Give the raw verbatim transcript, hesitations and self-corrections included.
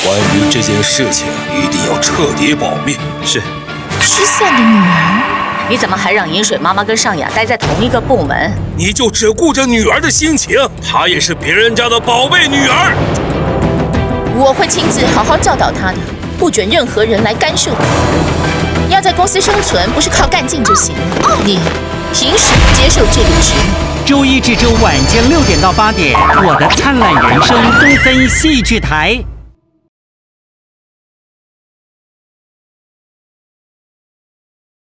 关于这件事情，一定要彻底保密。是。 失散的女儿， 你怎么还让饮水妈妈跟尚雅待在同一个部门？ 你就只顾着女儿的心情，她也是别人家的宝贝女儿。 我会亲自好好教导她的，不准任何人来干涉我。要在公司生存，不是靠干劲就行。你凭什么接受这个职务？ 周一至周晚间六点到八点，《我的灿烂人生》东森戏剧台。